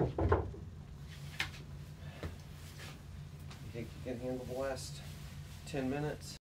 You think you can handle the last 10 minutes?